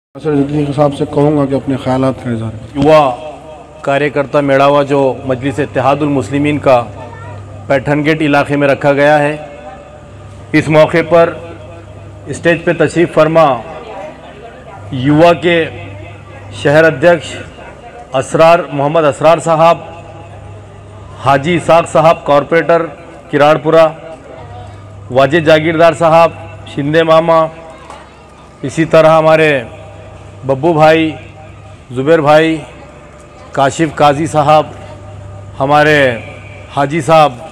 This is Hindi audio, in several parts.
साहब से कहूँगा कि अपने ख्यालात का इज़हार करें। युवा कार्यकर्ता मेड़ावा जो मजलिस इत्तेहादुल मुस्लिमीन का पैठन गेट इलाके में रखा गया है, इस मौके पर स्टेज पे तशरीफ़ फरमा युवा के शहर अध्यक्ष मोहम्मद असरार साहब, हाजी इसाक साहब कॉरपोरेटर किराड़पुरा, वाजिद जागीरदार साहब, शिंदे मामा, इसी तरह हमारे बब्बू भाई, ज़ुबैर भाई, काशिफ काजी साहब, हमारे हाजी साहब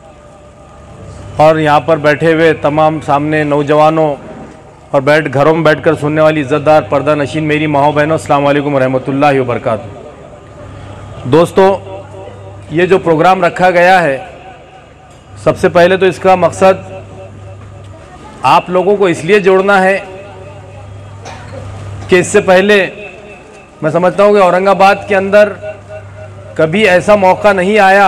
और यहाँ पर बैठे हुए तमाम सामने नौजवानों और घरों में बैठकर सुनने वाली इज़्ज़तदार पर्दा नशीन मेरी माओ बहनों, अस्सलाम वालेकुम रहमतुल्लाहि व बरकातुहू। दोस्तों, ये जो प्रोग्राम रखा गया है, सबसे पहले तो इसका मकसद आप लोगों को इसलिए जोड़ना है कि इससे पहले मैं समझता हूँ कि औरंगाबाद के अंदर कभी ऐसा मौका नहीं आया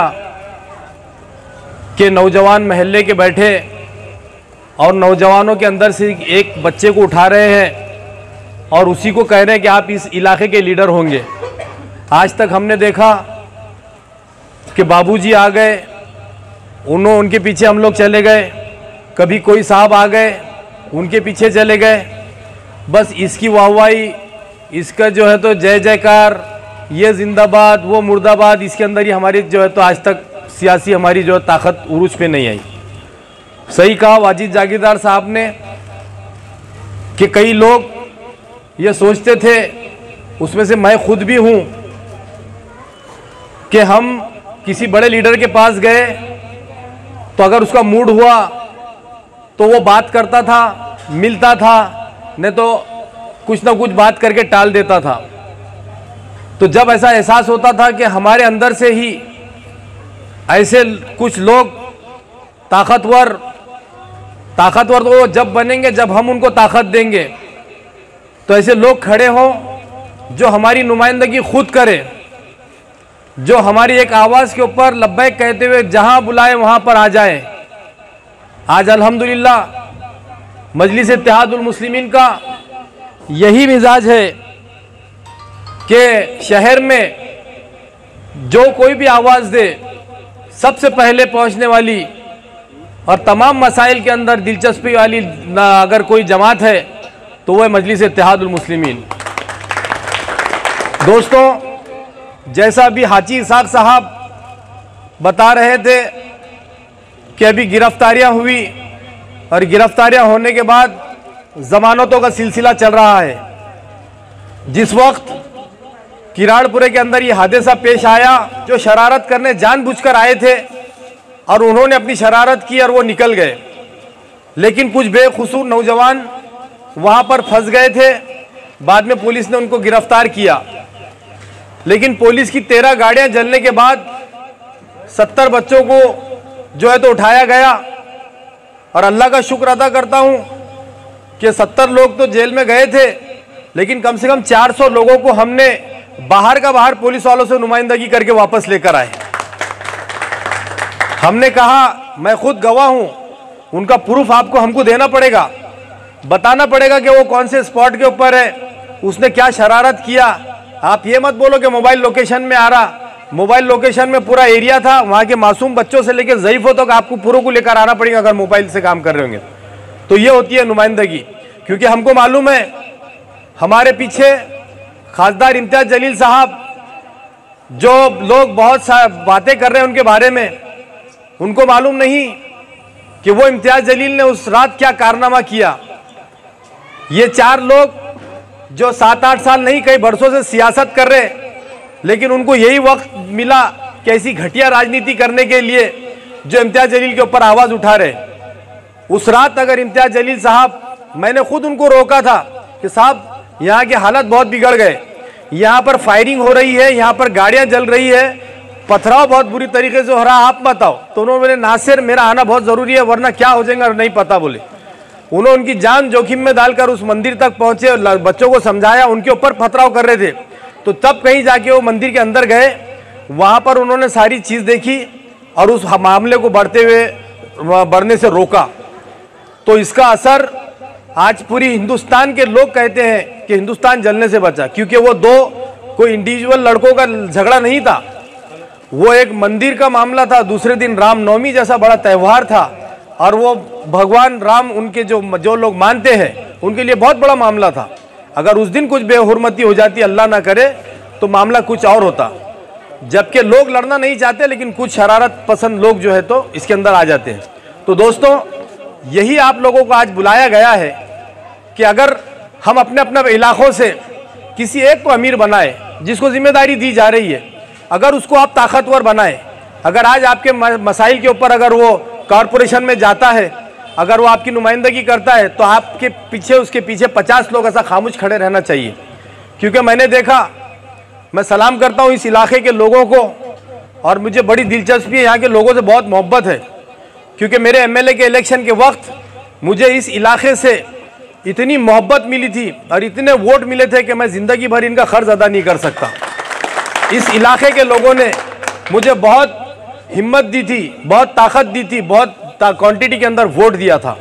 कि नौजवान महल्ले के बैठे और नौजवानों के अंदर से एक बच्चे को उठा रहे हैं और उसी को कह रहे हैं कि आप इस इलाके के लीडर होंगे। आज तक हमने देखा कि बाबूजी आ गए, उनके पीछे हम लोग चले गए, कभी कोई साहब आ गए, उनके पीछे चले गए, बस इसकी वाहवाही, इसका जो है तो जय जयकार, ये जिंदाबाद वो मुर्दाबाद, इसके अंदर ही हमारी जो है तो आज तक सियासी हमारी जो ताकत उरूज पे नहीं आई। सही कहा वाजिद जागीरदार साहब ने कि कई लोग ये सोचते थे, उसमें से मैं खुद भी हूँ, कि हम किसी बड़े लीडर के पास गए तो अगर उसका मूड हुआ तो वो बात करता था, मिलता था, नहीं तो कुछ ना कुछ बात करके टाल देता था। तो जब ऐसा एहसास होता था कि हमारे अंदर से ही ऐसे कुछ लोग ताकतवर तो जब बनेंगे जब हम उनको ताकत देंगे, तो ऐसे लोग खड़े हों जो हमारी नुमाइंदगी खुद करें, जो हमारी एक आवाज़ के ऊपर लब्बैक कहते हुए जहां बुलाए वहां पर आ जाए। आज अल्हम्दुलिल्लाह मजलिस इत्तेहादुल मुस्लिमीन का यही मिजाज है कि शहर में जो कोई भी आवाज़ दे, सबसे पहले पहुंचने वाली और तमाम मसाइल के अंदर दिलचस्पी वाली अगर कोई जमात है तो वह मजलिस इत्तेहादुल मुस्लिमीन। दोस्तों, जैसा अभी हाजी इसाक साहब बता रहे थे कि अभी गिरफ्तारियां हुई और गिरफ्तारियां होने के बाद जमानतों का सिलसिला चल रहा है। जिस वक्त किराड़पुरे के अंदर ये हादसा पेश आया, जो शरारत करने जानबूझकर आए थे और उन्होंने अपनी शरारत की और वो निकल गए, लेकिन कुछ बेखुसूर नौजवान वहां पर फंस गए थे। बाद में पुलिस ने उनको गिरफ्तार किया, लेकिन पुलिस की 13 गाड़ियां जलने के बाद 70 बच्चों को जो है तो उठाया गया। और अल्लाह का शुक्र अदा करता हूं कि 70 लोग तो जेल में गए थे, लेकिन कम से कम 400 लोगों को हमने बाहर का बाहर पुलिस वालों से नुमाइंदगी करके वापस लेकर आए। हमने कहा, मैं खुद गवाह हूं, उनका प्रूफ आपको हमको देना पड़ेगा, बताना पड़ेगा कि वो कौन से स्पॉट के ऊपर है, उसने क्या शरारत किया। आप ये मत बोलो कि मोबाइल लोकेशन में आ रहा, मोबाइल लोकेशन में पूरा एरिया था, वहाँ के मासूम बच्चों से लेकर ज़ईफ़ों तक आपको पूरों को लेकर आना पड़ेगा अगर मोबाइल से काम कर रहे होंगे। तो ये होती है नुमाइंदगी, क्योंकि हमको मालूम है हमारे पीछे खासदार इम्तियाज़ जलील साहब, जो लोग बहुत बातें कर रहे हैं उनके बारे में, उनको मालूम नहीं कि वो इम्तियाज़ जलील ने उस रात क्या कारनामा किया। ये 4 लोग जो 7-8 साल नहीं कई बरसों से सियासत कर रहे, लेकिन उनको यही वक्त मिला कि ऐसी घटिया राजनीति करने के लिए जो इम्तियाज़ जलील के ऊपर आवाज़ उठा रहे। उस रात अगर इम्तियाज़ जलील साहब, मैंने खुद उनको रोका था कि साहब यहाँ के हालत बहुत बिगड़ गए, यहाँ पर फायरिंग हो रही है, यहाँ पर गाड़ियाँ जल रही है, पथराव बहुत बुरी तरीके से हो रहा है, आप बताओ। तो उन्होंने नासिर मेरा आना बहुत ज़रूरी है वरना क्या हो जाएगा नहीं पता बोले। उन्होंने उनकी जान जोखिम में डालकर उस मंदिर तक पहुँचे और बच्चों को समझाया, उनके ऊपर पथराव कर रहे थे। तो तब कहीं जाके वो मंदिर के अंदर गए, वहाँ पर उन्होंने सारी चीज़ देखी और उस मामले को बढ़ने से रोका। तो इसका असर आज पूरी हिंदुस्तान के लोग कहते हैं कि हिंदुस्तान जलने से बचा, क्योंकि वो दो कोई इंडिविजुअल लड़कों का झगड़ा नहीं था, वो एक मंदिर का मामला था। दूसरे दिन रामनवमी जैसा बड़ा त्यौहार था और वो भगवान राम उनके जो लोग मानते हैं उनके लिए बहुत बड़ा मामला था। अगर उस दिन कुछ बेहुरमती हो जाती, अल्लाह ना करे, तो मामला कुछ और होता। जबकि लोग लड़ना नहीं चाहते, लेकिन कुछ शरारत पसंद लोग जो है तो इसके अंदर आ जाते हैं। तो दोस्तों, यही आप लोगों को आज बुलाया गया है कि अगर हम अपने अपने इलाकों से किसी एक को अमीर बनाए, जिसको जिम्मेदारी दी जा रही है, अगर उसको आप ताकतवर बनाएं, अगर आज आपके मसाइल के ऊपर अगर वो कॉरपोरेशन में जाता है, अगर वो आपकी नुमाइंदगी करता है, तो आपके पीछे उसके पीछे 50 लोग ऐसा खामोश खड़े रहना चाहिए। क्योंकि मैंने देखा, मैं सलाम करता हूँ इस इलाके के लोगों को और मुझे बड़ी दिलचस्पी है, यहाँ के लोगों से बहुत मोहब्बत है। क्योंकि मेरे एमएलए के इलेक्शन के वक्त मुझे इस इलाके से इतनी मोहब्बत मिली थी और इतने वोट मिले थे कि मैं ज़िंदगी भर इनका ख़र्ज अदा नहीं कर सकता। इस इलाके के लोगों ने मुझे बहुत हिम्मत दी थी, बहुत ताकत दी थी, बहुत क्वांटिटी के अंदर वोट दिया था।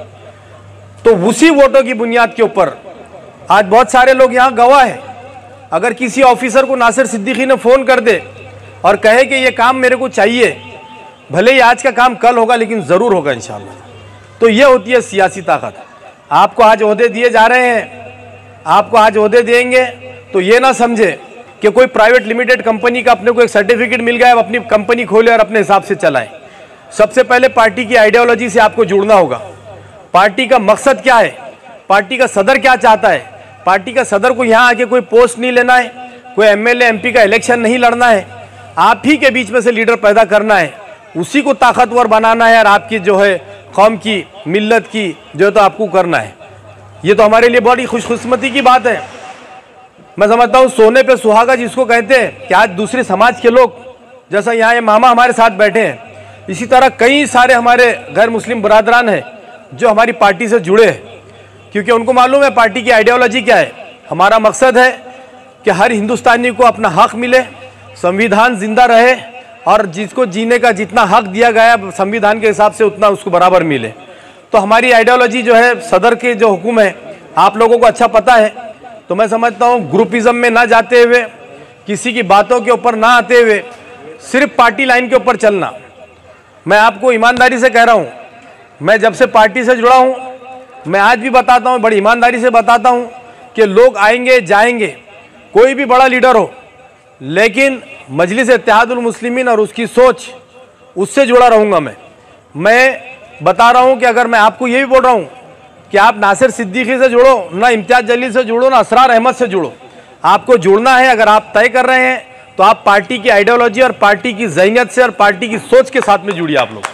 तो उसी वोटों की बुनियाद के ऊपर आज बहुत सारे लोग यहाँ गवाह हैं। अगर किसी ऑफिसर को नासिर सिद्दीकी ने फ़ोन कर दे और कहे कि ये काम मेरे को चाहिए, भले ही आज का काम कल होगा लेकिन ज़रूर होगा इंशाअल्लाह। तो ये होती है सियासी ताकत। आपको आज ओहदे दिए जा रहे हैं, आपको आज ओहदे देंगे तो ये ना समझे कि कोई प्राइवेट लिमिटेड कंपनी का अपने को एक सर्टिफिकेट मिल गया, अब अपनी कंपनी खोले और अपने हिसाब से चलाएं। सबसे पहले पार्टी की आइडियोलॉजी से आपको जुड़ना होगा। पार्टी का मकसद क्या है, पार्टी का सदर क्या चाहता है। पार्टी का सदर को यहाँ आके कोई पोस्ट नहीं लेना है, कोई एमएलए एमपी का इलेक्शन नहीं लड़ना है, आप ही के बीच में से लीडर पैदा करना है, उसी को ताकतवर बनाना है और आपकी जो है कौम की, मिल्लत की जो है तो आपको करना है। ये तो हमारे लिए बड़ी खुशकिस्मती की बात है। मैं समझता हूँ सोने पे सुहागा जिसको कहते हैं कि आज दूसरे समाज के लोग, जैसा यहाँ ये मामा हमारे साथ बैठे हैं, इसी तरह कई सारे हमारे गैर मुस्लिम बरादरान हैं जो हमारी पार्टी से जुड़े हैं, क्योंकि उनको मालूम है पार्टी की आइडियोलॉजी क्या है। हमारा मकसद है कि हर हिंदुस्तानी को अपना हक मिले, संविधान जिंदा रहे और जिसको जीने का जितना हक दिया गया संविधान के हिसाब से उतना उसको बराबर मिले। तो हमारी आइडियोलॉजी जो है, सदर के जो हुक्म है, आप लोगों को अच्छा पता है। तो मैं समझता हूँ ग्रुपिज़म में ना जाते हुए, किसी की बातों के ऊपर ना आते हुए, सिर्फ पार्टी लाइन के ऊपर चलना। मैं आपको ईमानदारी से कह रहा हूँ, मैं जब से पार्टी से जुड़ा हूँ, मैं आज भी बताता हूँ, बड़ी ईमानदारी से बताता हूँ कि लोग आएंगे जाएंगे, कोई भी बड़ा लीडर हो, लेकिन मजलिस इत्तेहादुल मुस्लिमीन और उसकी सोच, उससे जुड़ा रहूँगा। मैं बता रहा हूँ कि अगर मैं आपको ये भी बोल रहा हूँ कि आप नासिर सिद्दीकी से जुड़ो, ना इम्तियाज़ जलील से जुड़ो, ना असरार अहमद से जुड़ो, आपको जुड़ना है। अगर आप तय कर रहे हैं तो आप पार्टी की आइडियोलॉजी और पार्टी की ज़हनियत से और पार्टी की सोच के साथ में जुड़िए आप लोग।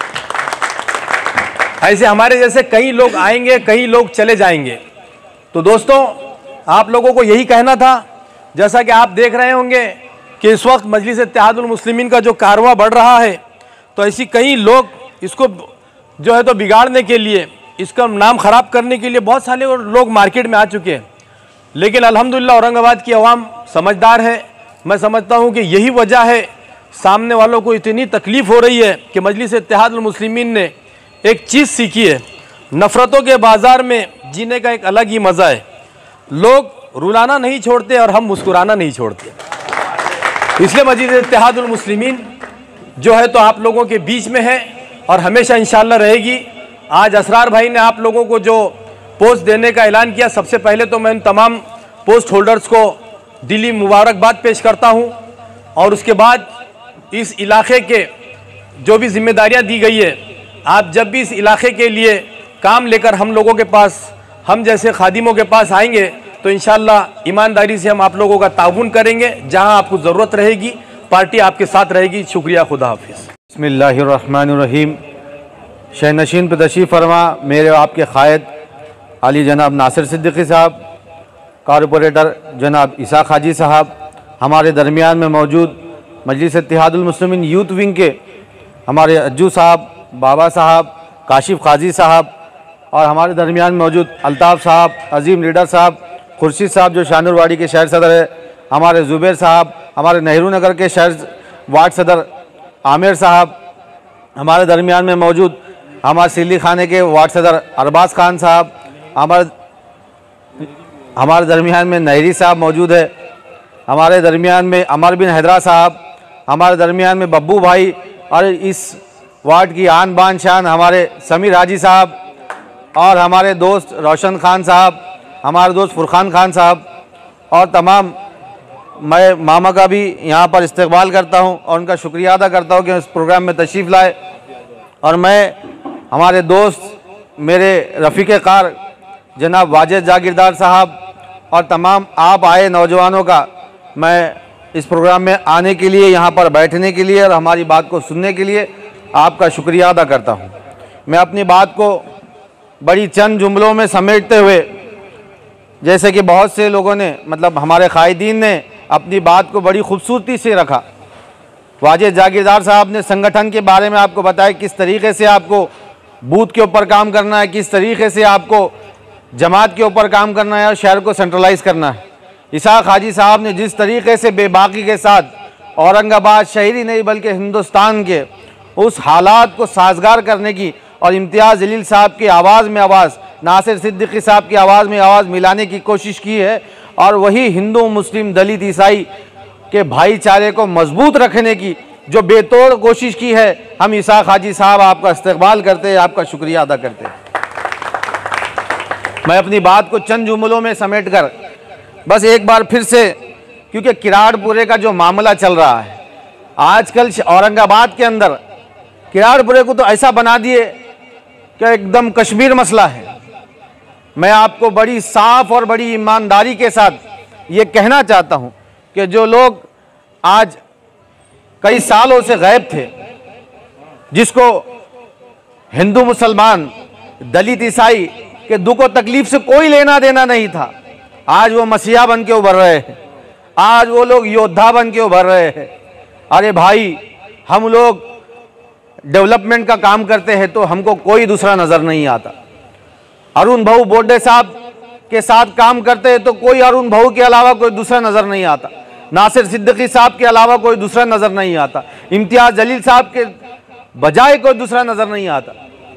ऐसे हमारे जैसे कई लोग आएंगे, कई लोग चले जाएंगे। तो दोस्तों, आप लोगों को यही कहना था। जैसा कि आप देख रहे होंगे कि इस वक्त मजलिस इत्तेहादुल मुस्लिमीन का जो कारवां बढ़ रहा है, तो ऐसी कई लोग इसको जो है तो बिगाड़ने के लिए, इसका नाम ख़राब करने के लिए बहुत सारे लोग मार्केट में आ चुके हैं। लेकिन अल्हम्दुलिल्लाह औरंगाबाद की आवाम समझदार है। मैं समझता हूँ कि यही वजह है, सामने वालों को इतनी तकलीफ़ हो रही है कि मजलिस इत्तेहादुल मुस्लिमीन ने एक चीज़ सीखी है, नफ़रतों के बाज़ार में जीने का एक अलग ही मज़ा है। लोग रुलाना नहीं छोड़ते और हम मुस्कुराना नहीं छोड़ते। इसलिए मजलिस इत्तेहादुल मुस्लिमीन जो है तो आप लोगों के बीच में है और हमेशा इंशाअल्लाह रहेगी। आज असरार भाई ने आप लोगों को जो पोस्ट देने का ऐलान किया, सबसे पहले तो मैं उन तमाम पोस्ट होल्डर्स को दिली मुबारकबाद पेश करता हूं। और उसके बाद इस इलाके के जो भी जिम्मेदारियां दी गई है, आप जब भी इस इलाके के लिए काम लेकर हम लोगों के पास, हम जैसे खादिमों के पास आएंगे, तो इंशाअल्लाह ईमानदारी से हम आप लोगों का ताउन करेंगे। जहां आपको ज़रूरत रहेगी, पार्टी आपके साथ रहेगी। शुक्रिया, खुदा हाफिज़। बिस्मिल्लाहिर्रहमानिर्रहीम। शहनशीन पे तशरीफ़ फरमा मेरे आपके क़ायद अली जनाब नासिर सिद्दीकी साहब, कॉरपोरेटर जनाब इसाक हाजी साहब, हमारे दरमियान में मौजूद मजलिस इत्तेहादुल मुस्लिमीन यूथ विंग के हमारे अज्जू साहब, बाबा साहब, काशिफ काजी साहब, और हमारे दरमियान में मौजूद अल्ताफ़ साहब, अजीम लीडर साहब, खुर्शीद साहब जो शानुरवाड़ी के शहर सदर है, हमारे ज़ुबैर साहब, हमारे नेहरू नगर के शहर वार्ड सदर आमिर साहब, हमारे दरमियान में मौजूद हमारे सिल्ली खाने के वार्ड सदर अरबाज खान साहब, हमारे हमारे दरमियान में नहरी साहब मौजूद है, हमारे दरमियान में अमर बिन हैदरा साहब, हमारे दरमियान में बब्बू भाई, और इस वार्ड की आन बान शान हमारे समीर हाजी साहब, और हमारे दोस्त रोशन खान साहब, हमारे दोस्त फुरखान खान साहब, और तमाम मैं मामा का भी यहाँ पर इस्तकबाल करता हूँ और उनका शुक्रिया अदा करता हूँ कि इस प्रोग्राम में तशरीफ़ लाए। और मैं हमारे दोस्त मेरे रफ़ीक कार जनाब वाजिद जागीरदार साहब और तमाम आप आए नौजवानों का मैं इस प्रोग्राम में आने के लिए, यहाँ पर बैठने के लिए और हमारी बात को सुनने के लिए आपका शुक्रिया अदा करता हूँ। मैं अपनी बात को बड़ी चंद जुमलों में समेटते हुए, जैसे कि बहुत से लोगों ने मतलब हमारे कायदीन ने अपनी बात को बड़ी खूबसूरती से रखा। वाजिद जागीरदार साहब ने संगठन के बारे में आपको बताया किस तरीके से आपको बूथ के ऊपर काम करना है, किस तरीके से आपको जमात के ऊपर काम करना है और शहर को सेंट्रलाइज करना है। इसाक हाजी साहब ने जिस तरीके से बेबाकी के साथ औरंगाबाद शहरी नहीं बल्कि हिंदुस्तान के उस हालात को साजगार करने की और इम्तियाज़ जलील साहब की आवाज़ में आवाज़, नासिर सिद्दीकी साहब की आवाज़ में आवाज़ मिलाने की कोशिश की है, और वही हिंदू मुस्लिम दलित ईसाई के भाईचारे को मजबूत रखने की जो बेतोड़ कोशिश की है, हम इसाक हाजी साहब आपका इस्तकबाल करते हैं, आपका शुक्रिया अदा करते हैं। मैं अपनी बात को चंद जुमलों में समेट कर बस एक बार फिर से, क्योंकि किराड़पुरे का जो मामला चल रहा है आजकल औरंगाबाद के अंदर, किराड़पुरे को तो ऐसा बना दिए कि एकदम कश्मीर मसला है। मैं आपको बड़ी साफ और बड़ी ईमानदारी के साथ ये कहना चाहता हूँ कि जो लोग आज कई सालों से गायब थे, जिसको हिंदू मुसलमान दलित ईसाई के दुख और तकलीफ से कोई लेना देना नहीं था, आज वो मसीहा बन के उभर रहे हैं, आज वो लोग योद्धा बन के उभर रहे हैं। अरे भाई, हम लोग डेवलपमेंट का काम करते हैं तो हमको कोई दूसरा नज़र नहीं आता। अरुण भाऊ बोडे साहब के साथ काम करते हैं तो कोई अरुण भाऊ के अलावा कोई दूसरा नज़र नहीं आता, नासिर सिद्दीकी साहब के अलावा कोई दूसरा नज़र नहीं आता, इम्तियाज़ जलील साहब के बजाय कोई दूसरा नज़र नहीं आता।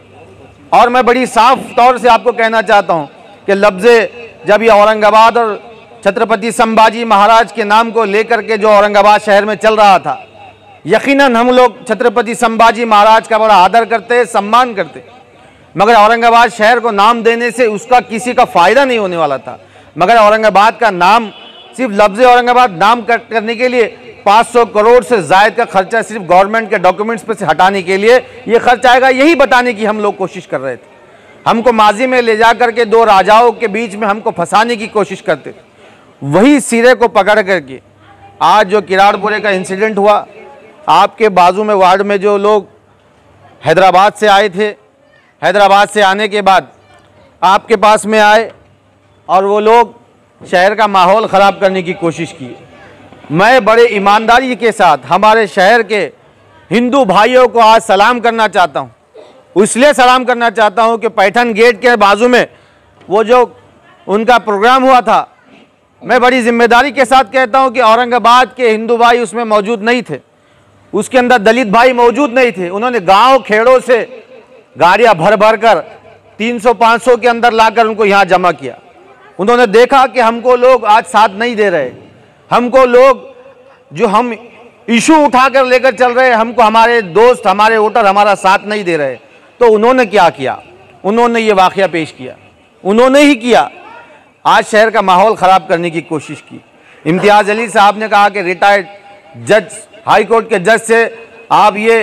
और मैं बड़ी साफ तौर से आपको कहना चाहता हूँ कि लफ्ज़े जब ये औरंगाबाद और छत्रपति संभाजी महाराज के नाम को लेकर के जो औरंगाबाद शहर में चल रहा था, यकीनन हम लोग छत्रपति संभाजी महाराज का बड़ा आदर करते, सम्मान करते, मगर औरंगाबाद शहर को नाम देने से उसका किसी का फ़ायदा नहीं होने वाला था। मगर औरंगाबाद का नाम, सिर्फ लफ्ज़ औरंगाबाद नाम करने के लिए 500 करोड़ से ज़ायद का खर्चा सिर्फ गवर्नमेंट के डॉक्यूमेंट्स पर से हटाने के लिए ये खर्च आएगा, यही बताने की हम लोग कोशिश कर रहे थे। हमको माजी में ले जा करके दो राजाओं के बीच में हमको फंसाने की कोशिश करते थे, वही सिरे को पकड़ करके आज जो किराड़पुरे का इंसिडेंट हुआ, आपके बाजू में वार्ड में जो लोग हैदराबाद से आए थे, हैदराबाद से आने के बाद आपके पास में आए और वो लोग शहर का माहौल ख़राब करने की कोशिश की। मैं बड़े ईमानदारी के साथ हमारे शहर के हिंदू भाइयों को आज सलाम करना चाहता हूँ। इसलिए सलाम करना चाहता हूँ कि पैठन गेट के बाजू में वो जो उनका प्रोग्राम हुआ था, मैं बड़ी जिम्मेदारी के साथ कहता हूँ कि औरंगाबाद के हिंदू भाई उसमें मौजूद नहीं थे, उसके अंदर दलित भाई मौजूद नहीं थे। उन्होंने गांव खेड़ों से गाड़ियां भर भर कर 300-500 के अंदर लाकर उनको यहाँ जमा किया। उन्होंने देखा कि हमको लोग आज साथ नहीं दे रहे, हमको लोग जो हम इशू उठाकर लेकर चल रहे हैं, हमको हमारे दोस्त, हमारे वोटर हमारा साथ नहीं दे रहे। तो उन्होंने क्या किया? उन्होंने ये वाकया पेश किया, उन्होंने ही किया, आज शहर का माहौल ख़राब करने की कोशिश की। इम्तियाज़ जलील साहब ने कहा कि रिटायर्ड जज, हाई कोर्ट के जज से आप ये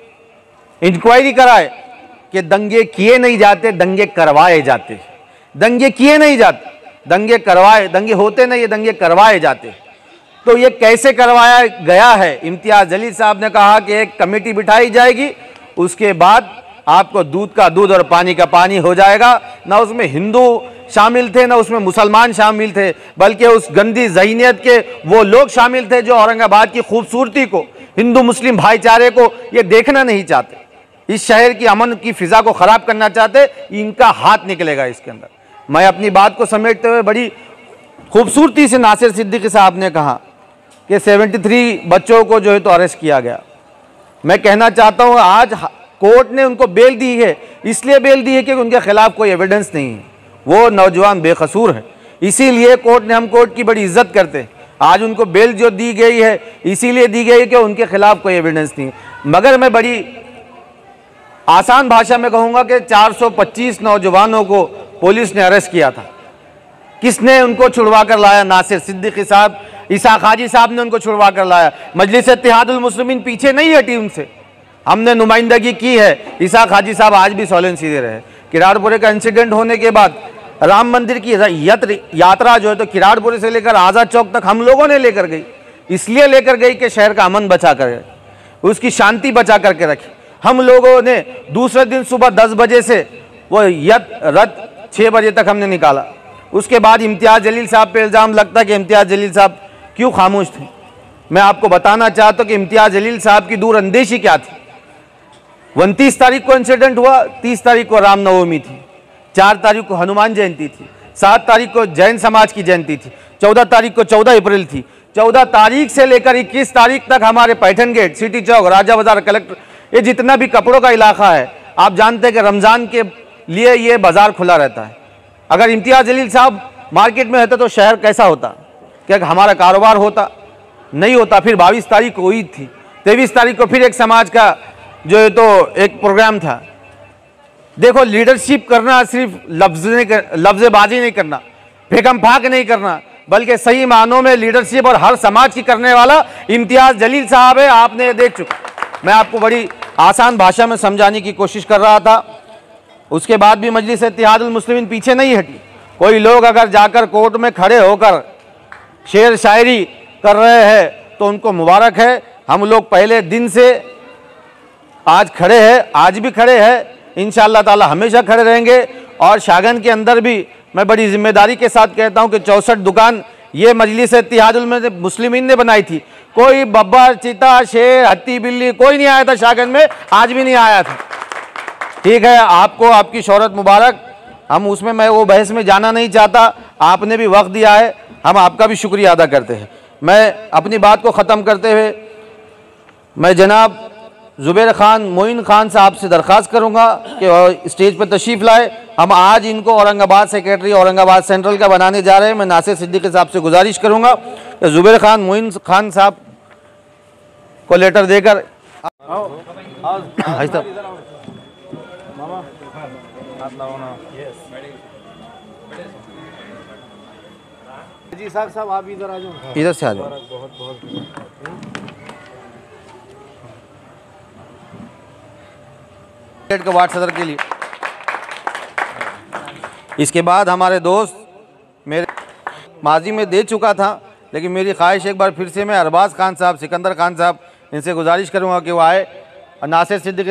इंक्वायरी कराए कि दंगे किए नहीं जाते, दंगे करवाए जाते। दंगे किए नहीं जाते, दंगे करवाए, दंगे होते नहीं, दंगे करवाए जाते। तो ये कैसे करवाया गया है? इम्तियाज़ जलील साहब ने कहा कि एक कमेटी बिठाई जाएगी, उसके बाद आपको दूध का दूध और पानी का पानी हो जाएगा। ना उसमें हिंदू शामिल थे, ना उसमें मुसलमान शामिल थे, बल्कि उस गंदी ज़हीनियत के वो लोग शामिल थे जो औरंगाबाद की खूबसूरती को, हिंदू मुस्लिम भाईचारे को ये देखना नहीं चाहते, इस शहर की अमन की फ़िज़ा को ख़राब करना चाहते। इनका हाथ निकलेगा इसके अंदर। मैं अपनी बात को समेटते हुए बड़ी खूबसूरती से नासिर सिद्दीकी साहब ने कहा कि 73 बच्चों को जो है तो अरेस्ट किया गया। मैं कहना चाहता हूँ आज कोर्ट ने उनको बेल दी है, इसलिए बेल दी है कि उनके खिलाफ कोई एविडेंस नहीं है, वो नौजवान बेकसूर हैं। इसीलिए कोर्ट ने, हम कोर्ट की बड़ी इज्जत करते हैं। आज उनको बेल जो दी गई है इसीलिए दी गई कि उनके खिलाफ कोई एविडेंस नहीं। मगर मैं बड़ी आसान भाषा में कहूँगा कि 425 नौजवानों को पुलिस ने अरेस्ट किया था। किसने उनको छुड़वा कर लाया? नासिर सिद्दीकी साहब, इसाक हाजी साहब ने उनको छुड़वा कर लाया। मजलिस इत्तेहादुल मुस्लिमीन पीछे नहीं हटी उनसे, हमने नुमाइंदगी की है। इसाक हाजी साहब आज भी सॉलेंसी दे रहे हैं। किराड़पुरे का इंसिडेंट होने के बाद राम मंदिर की यात्रा जो है तो किराड़पुरे से लेकर आज़ाद चौक तक हम लोगों ने लेकर गई, इसलिए लेकर गई कि शहर का अमन बचा कर, उसकी शांति बचा करके रखी। हम लोगों ने दूसरे दिन सुबह 10 बजे से वो रथ 6 बजे तक हमने निकाला। उसके बाद इम्तियाज़ जलील साहब पे इल्ज़ाम लगता है कि इम्तियाज़ जलील साहब क्यों खामोश थे। मैं आपको बताना चाहता हूँ कि इम्तियाज़ जलील साहब की दूरअंदेशी क्या थी। 29 तारीख को इंसिडेंट हुआ, 30 तारीख को रामनवमी थी, 4 तारीख को हनुमान जयंती थी, 7 तारीख को जैन समाज की जयंती थी, 14 तारीख को 14 अप्रैल थी। 14 तारीख से लेकर 21 तारीख तक हमारे Paithan gate, city Chowk, Raja Bazar, collector, ये जितना भी कपड़ों का इलाका है, आप जानते हैं कि रमज़ान के लिए ये बाज़ार खुला रहता है। अगर इम्तियाज़ जलील साहब मार्केट में रहते तो शहर कैसा होता? क्या हमारा कारोबार होता? नहीं होता। फिर 22 तारीख को ईद थी, 23 तारीख को फिर एक समाज का जो है तो एक प्रोग्राम था। देखो, लीडरशिप करना सिर्फ लफ्ज़बाजी नहीं करना, फेंकम फाक नहीं करना, बल्कि सही मानों में लीडरशिप और हर समाज की करने वाला इम्तियाज़ जलील साहब है। आपने देख चुका, मैं आपको बड़ी आसान भाषा में समझाने की कोशिश कर रहा था। उसके बाद भी मजलिस इत्तेहादुल मुस्लिमीन पीछे नहीं हटी। कोई लोग अगर जाकर कोर्ट में खड़े होकर शेर शायरी कर रहे हैं तो उनको मुबारक है। हम लोग पहले दिन से आज खड़े हैं, आज भी खड़े हैं, इंशाअल्लाह ताला हमेशा खड़े रहेंगे। और शागन के अंदर भी मैं बड़ी जिम्मेदारी के साथ कहता हूं कि 64 दुकान ये मजलिस इत्तेहादुल मुस्लिमीन ने बनाई थी। कोई बब्बर, चीता, शेर, हत्ती, बिल्ली कोई नहीं आया था शागन में, आज भी नहीं आया था। ठीक है, आपको आपकी शोहरत मुबारक। हम उसमें, मैं वो बहस में जाना नहीं चाहता, आपने भी वक्त दिया है, हम आपका भी शुक्रिया अदा करते हैं। मैं अपनी बात को ख़त्म करते हुए मैं जनाब ज़ुबैर खान मोइन खान साहब से दरख्वास्त करूंगा कि स्टेज पर तशरीफ़ लाए। हम आज इनको औरंगाबाद सेक्रेटरी औरंगाबाद सेंट्रल का बनाने जा रहे हैं। मैं नासिर सिद्दीकी साहब से गुजारिश करूंगा कि ज़ुबैर खान मोइन खान साहब को लेटर देकर जी साहब आप इधर आ जाओ, इधर से आ जाओ। का वार्ड सदर के लिए। इसके बाद हमारे दोस्त, मेरे माजी में दे चुका था, लेकिन मेरी ख्वाहिश एक बार फिर से मैं अरबाज खान साहब, सिकंदर खान साहब, इनसे गुजारिश करूंगा कि वो आए और नासिर सिद्दीकी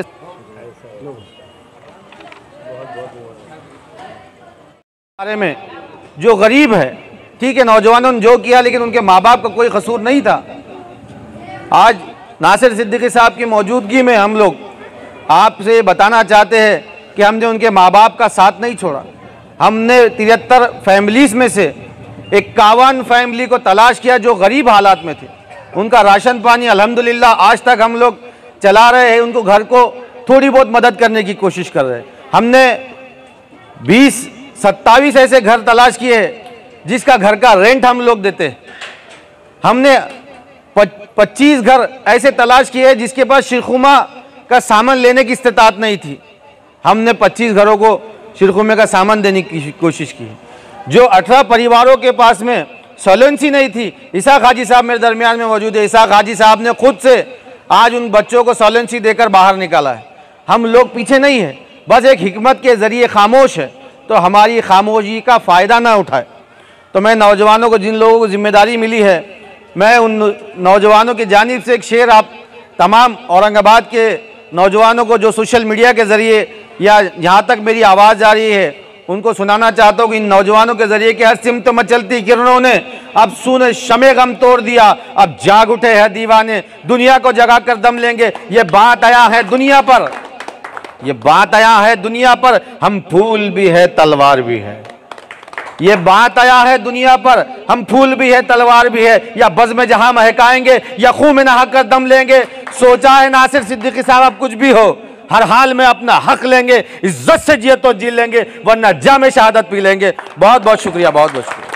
बारे में जो गरीब है, ठीक है, नौजवानों ने जो किया लेकिन उनके माँ बाप का कोई कसूर नहीं था। आज नासिर सिद्दीकी साहब की मौजूदगी में हम लोग आपसे बताना चाहते हैं कि हमने उनके माँ बाप का साथ नहीं छोड़ा। हमने 73 फैमिलीज़ में से 51 फैमिली को तलाश किया जो गरीब हालात में थे। उनका राशन पानी अल्हम्दुलिल्लाह आज तक हम लोग चला रहे हैं, उनको घर को थोड़ी बहुत मदद करने की कोशिश कर रहे हैं। हमने 27 ऐसे घर तलाश किए हैं जिसका घर का रेंट हम लोग देते हैं। हमने 25 घर ऐसे तलाश किए हैं जिसके पास शिरखुमा का सामान लेने की इस्तिताअत नहीं थी। हमने 25 घरों को शिरखुमे का सामान देने की कोशिश की। जो 18 परिवारों के पास में सॉल्वेंसी नहीं थी, इसाक हाजी साहब मेरे दरमियान में मौजूद है, इसाक हाजी साहब ने खुद से आज उन बच्चों को सॉल्वेंसी देकर बाहर निकाला है। हम लोग पीछे नहीं हैं, बस एक हिकमत के ज़रिए खामोश है, तो हमारी खामोशी का फ़ायदा ना उठाए। तो मैं नौजवानों को, जिन लोगों को जिम्मेदारी मिली है, मैं उन नौजवानों की जानिब से एक शेर आप तमाम औरंगाबाद के नौजवानों को जो सोशल मीडिया के ज़रिए या यहाँ तक मेरी आवाज़ जा रही है उनको सुनाना चाहता हूँ कि इन नौजवानों के ज़रिए कि हर सिमत मचलती किरणों ने अब सूने शमे गम तोड़ दिया, अब जाग उठे हैं दीवाने, दुनिया को जगा कर दम लेंगे। ये बात आया है दुनिया पर, ये बात आया है दुनिया पर, हम फूल भी है तलवार भी है। ये बात आया है दुनिया पर, हम फूल भी है तलवार भी है, या बज़ में जहां महकाएंगे या खून में नहा कर दम लेंगे। सोचा है नासिर सिद्दीकी साहब अब कुछ भी हो, हर हाल में अपना हक लेंगे, इज्जत से जिए तो जी लेंगे, वरना जामे शहादत पी लेंगे। बहुत बहुत शुक्रिया, बहुत बहुत शुक्रिया।